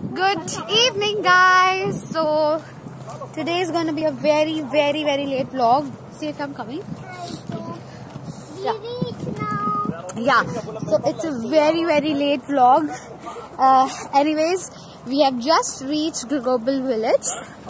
Good evening, guys. So today is gonna be a very late vlog. See if I'm coming. Yeah. So it's a very late vlog. Anyways, we have just reached Global Village.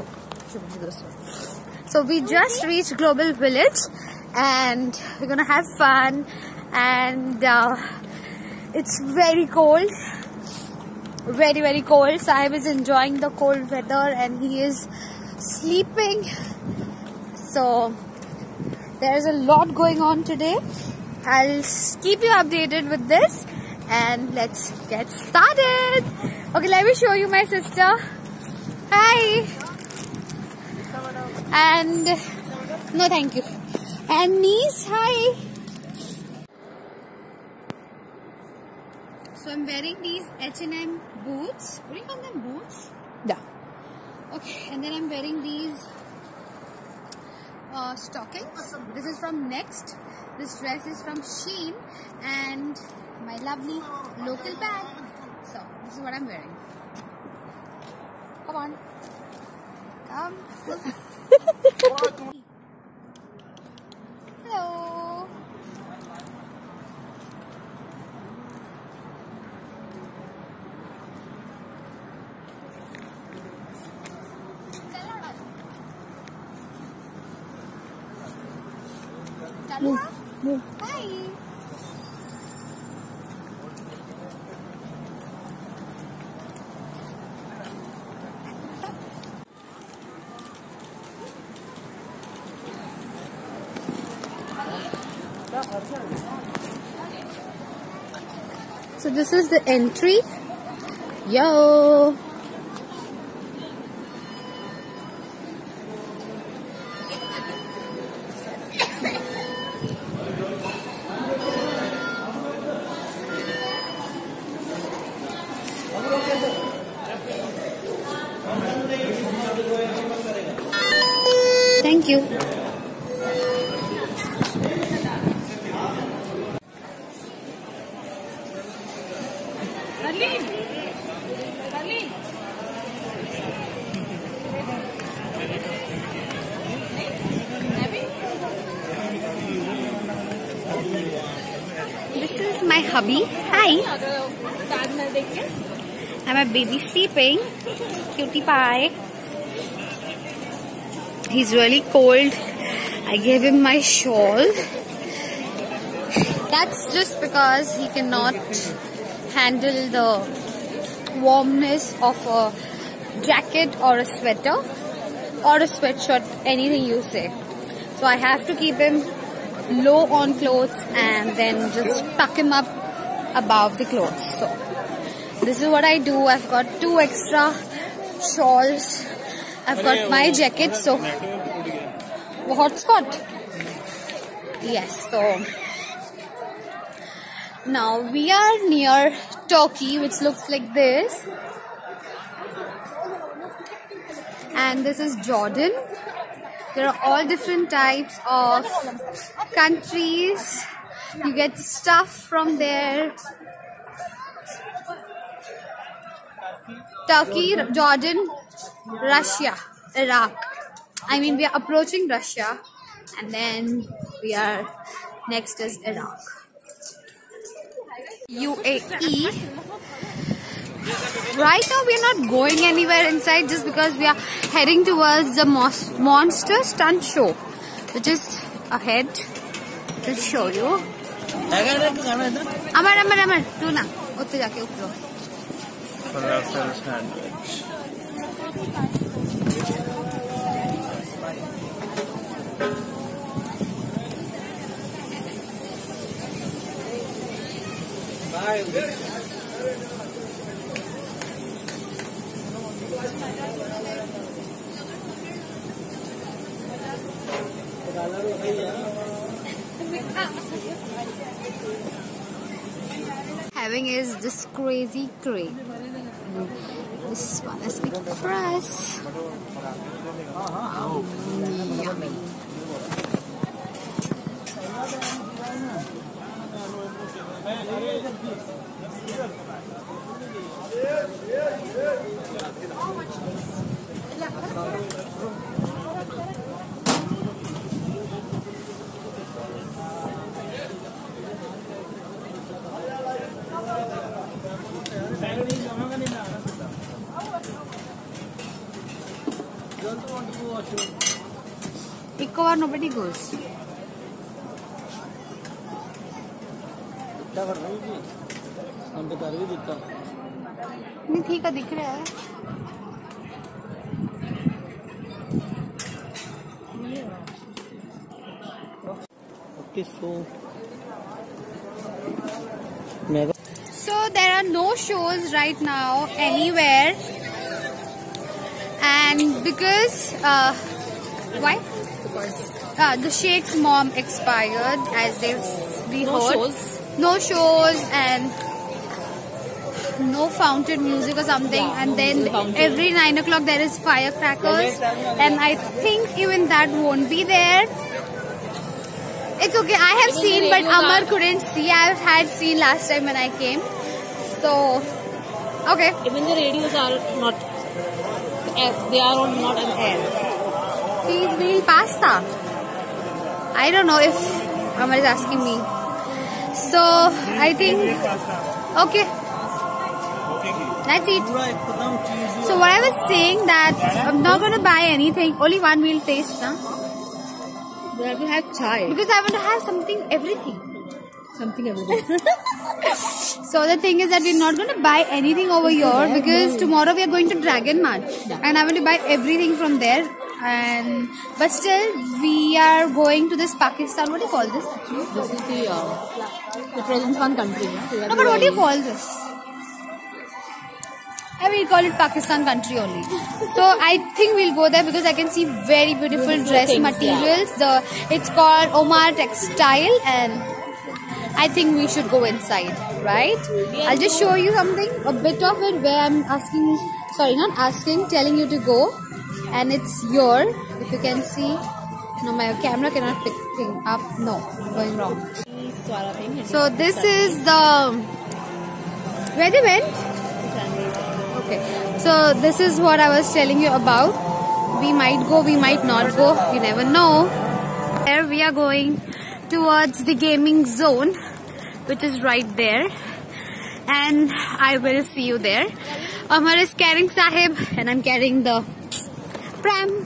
So we just reached Global Village, and we're gonna have fun. And it's very cold. Very cold. Sahib is enjoying the cold weather and he is sleeping. So there's a lot going on today. I'll keep you updated with this, and let's get started. Okay, let me show you my sister. Hi. And no, thank you. And niece, hi. So I'm wearing these H&M boots. What do you call them? Boots? Yeah. Okay, and then I'm wearing these stockings. This is from Next. This dress is from Shein, and my lovely local bag. So this is what I'm wearing. Come on. Come. Hello. Move. Hi. So this is the entry. Yo. Thank you. This is my hubby. Hi. And my baby sleeping. Cutie pie. He's really cold. I gave him my shawl. That's just because he cannot handle the warmness of a jacket or a sweater or a sweatshirt, anything you say. So I have to keep him low on clothes and then just tuck him up above the clothes. So this is what I do. I've got 2 extra shawls. I've got my jacket. So hotspot. Yes. So now we are near Turkey, which looks like this. And this is Jordan. There are all different types of countries. You get stuff from there. Turkey, Jordan, Russia, Iraq. I mean, we are approaching Russia, and then we are next is Iraq. UAE. Right now we are not going anywhere inside just because we are heading towards the monster stunt show, which is ahead. I'll show you. Amar, do na. Utte jaake upro. Falafel sandwich. Having is this crazy crate. This one is big for us. Yummy. Eco nobody goes. नहीं ठीक है दिख रहा है. Okay, so there are no shows right now anywhere, and because why? The Sheikh's mom expired, as we heard. No shows and no fountain music or something, and then every 9 o'clock there is firecrackers, and I think even that won't be there. It's okay, I have seen, but Amar couldn't see. I had seen last time when I came. So, okay. Even the radios are not, they are not on air. Please meal pasta. I don't know if Amar is asking me. So, I think, okay. That's it. So, what I was saying that I'm not going to buy anything. Only one meal taste, na? We have to have chai. Because I want to have something, everything. Something everything. So the thing is that we're not going to buy anything over here because tomorrow we are going to Dragon Mart, and I want to buy everything from there. But still we are going to this Pakistan. What do you call this actually? This is the present one country. No, but what do you call this? I will call it Pakistan country only. So I think we'll go there because I can see very beautiful dress materials. It's called Omar Textile, and I think we should go inside, right? I'll just show you something, a bit of it where I'm asking, sorry, not asking, telling you to go. And it's your, if you can see, no, my camera cannot pick thing up. No, going wrong. So this is the, where they went? Okay, so this is what I was telling you about. We might go, we might not go, you never know. There we are going towards the gaming zone, which is right there, and I will see you there. Amar is carrying Sahib and I'm carrying the pram.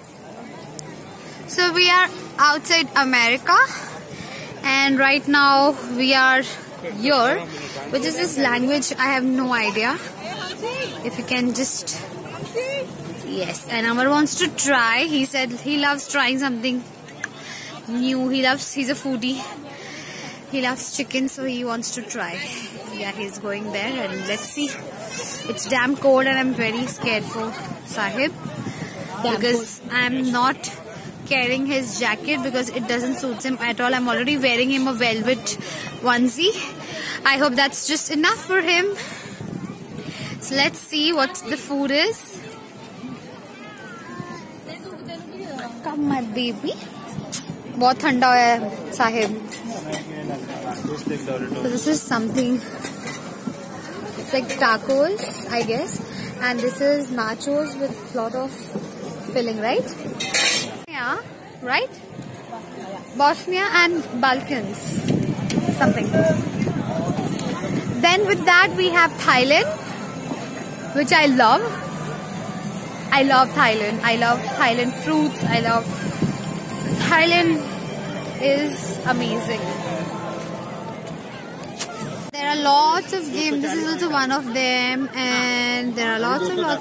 So we are outside America, and right now we are here, which is this language, I have no idea. If you can just, yes, and Amar wants to try. He said he loves trying something new. He's a foodie. He loves chicken, so he wants to try. Yeah, he's going there, and let's see. It's damn cold and I'm very scared for Sahib because I'm not carrying his jacket because it doesn't suit him at all. I'm already wearing him a velvet onesie. I hope that's just enough for him. So let's see what the food is. Come my baby. बहुत ठंडा है Sahib. So this is something, it's like tacos, I guess, and this is nachos with lot of filling, right? Yeah, right? Bosnia and Balkans, something. Then with that we have Thailand, which I love. I love Thailand. I love Thailand fruits. I love Thailand is amazing. There are lots of games. This is also one of them, and there are lots of.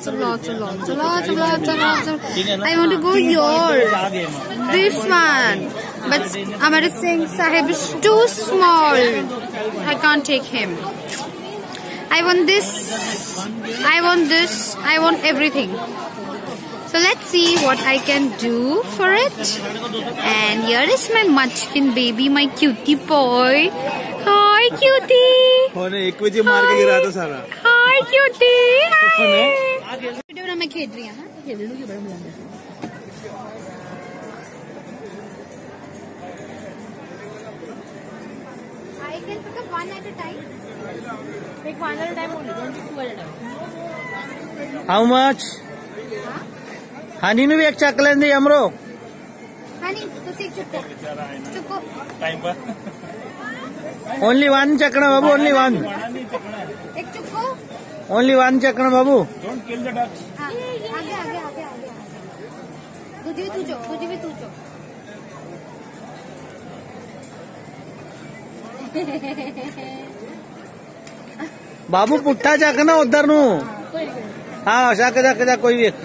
I want to go here. This one, but Amar is saying Sahib is too small. I can't take him. I want this. I want this. I want everything. So let's see what I can do for it. And here is my munchkin baby, my cutie boy. Hi cutie. Hi cutie. Hi. Video मैं खेल रही हूँ. खेल लूँगी बड़ा मजा आता है. I can pick up one at a time. Pick one at a time only. Don't pick two at a time. How much? Honey, nu ek chak lendi amro. Honey, tu sik chukko. Chukko. Time pa. Only one chakna babu. Only one. Ek chukko. Only one chakna babu. Don't kill the ducks. आगे. तुझी भी तू चो बाबू पुट्ठा चक ना उधर नु हाँ चक चक चक कोई भी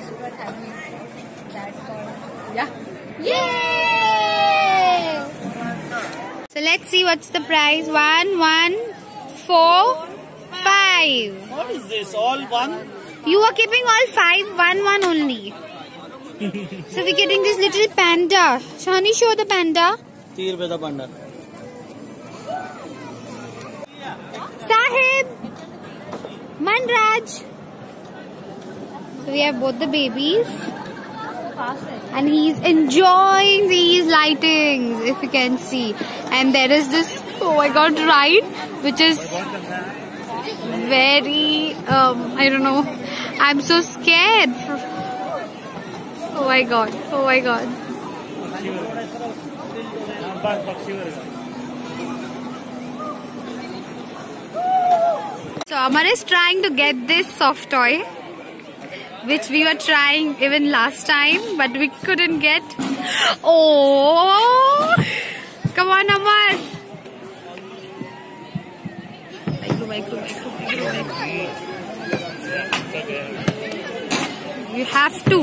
So let's see what's the price. 1, 1, 4, 5. What is this? All one? You are keeping all 5, 1, 1 only. So we're getting this little panda. Shani, show the panda. 3 रुपए का पांडा Sahib, Manraj. So we have both the babies. And he's enjoying these lightings, if you can see. And there is this, oh my god, ride, which is very, I don't know, I'm so scared. Oh my god, oh my god. So Amar is trying to get this soft toy, which we were trying even last time, but we couldn't get. Oh, come on, Amar. You have to.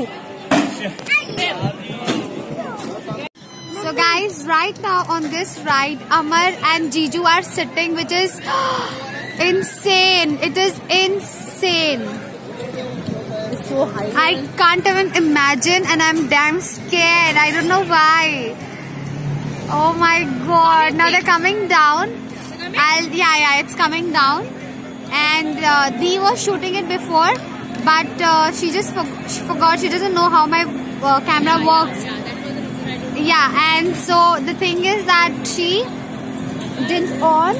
So guys, right now on this ride, Amar and Jiju are sitting, which is insane. It is insane. So high. I can't even imagine, and I'm damn scared. I don't know why. Oh my god. Now they're coming down. Yeah, it's coming down. And Dee was shooting it before, but she just forgot. She doesn't know how my camera works. Yeah, and so the thing is that she didn't on,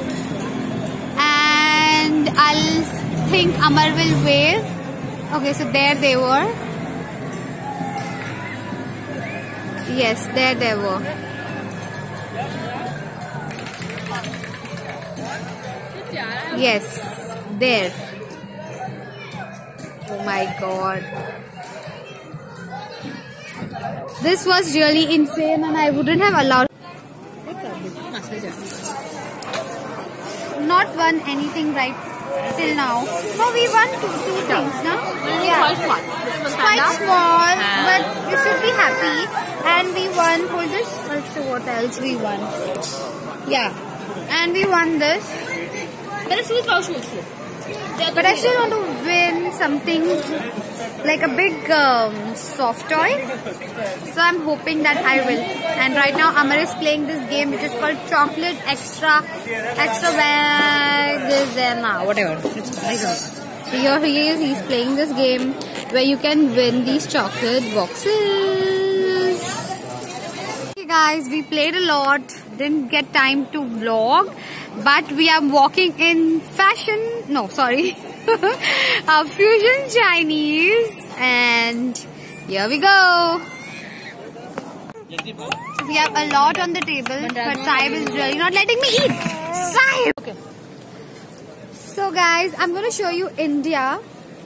and I'll think Amar will wave. Okay, so there they were. Yes, there they were. Yes, there. Oh my god. This was really insane, and I wouldn't have allowed. Not won anything right till now. No, we won two things, no? Yeah. It's quite small, but you should be happy. And we won. Hold this. I'll show what else we won. Yeah, and we won this. But I still want to win something like a big soft toy. So I'm hoping that I will. And right now Amar is playing this game which is called Chocolate Extra Bag. This and whatever. So here he is. He's playing this game where you can win these chocolate boxes. Okay guys, we played a lot. Didn't get time to vlog. But we are walking in fusion Chinese, and here we go. We have a lot on the table, but Sahib is really not letting me eat. Sahib! Okay. So guys, I'm going to show you India.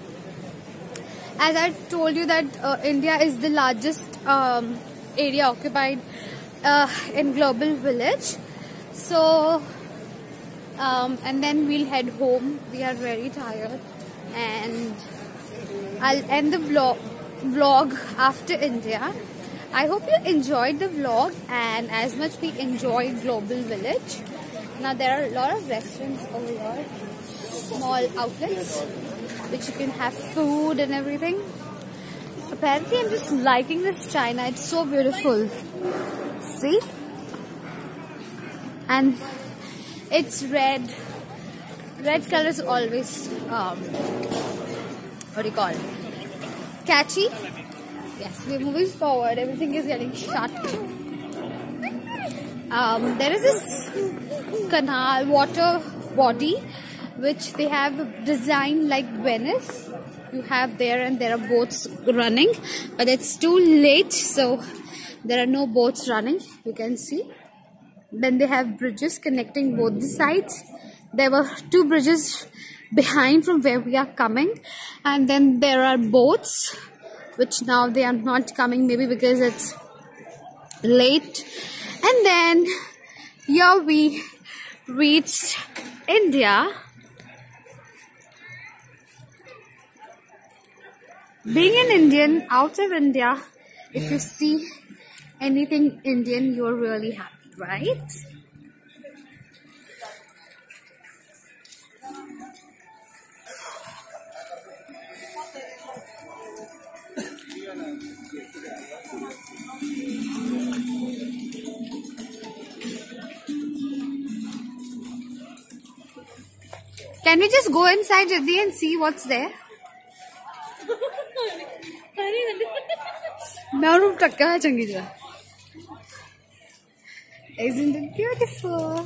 As I told you that India is the largest area occupied in Global Village. So and then we'll head home. We are very tired, and I'll end the vlog after India. I hope you enjoyed the vlog, and as much we enjoyed Global Village. Now there are a lot of restaurants over here, small outlets which you can have food and everything. Apparently I'm just liking this China. It's so beautiful. See? And it's red. Red color is always what do you call it? Catchy. Yes, we're moving forward. Everything is getting shut. There is this canal water body which they have designed like Venice. You have there, and there are boats running, but it's too late, so there are no boats running. You can see. Then they have bridges connecting both the sides. There were two bridges behind from where we are coming, and then there are boats which now they are not coming, maybe because it's late. And then here we reached India. Being an Indian out of India, if you see anything Indian, you're really happy, right? Can we just go inside Jiddi and see what's there? Isn't it beautiful?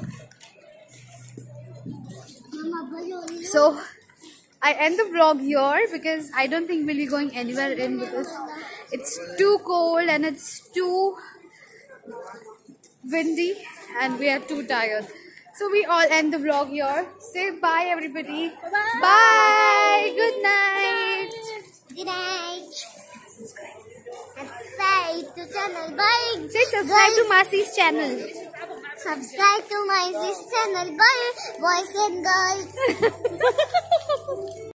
So I end the vlog here because I don't think we'll be going anywhere in because it's too cold and it's too windy and we are too tired. So we all end the vlog here. Say bye everybody. Bye. Bye. Good night. Good night. Subscribe to channel. Bye. Say subscribe to Masi's channel. Subscribe to my channel. Bye, boys and girls.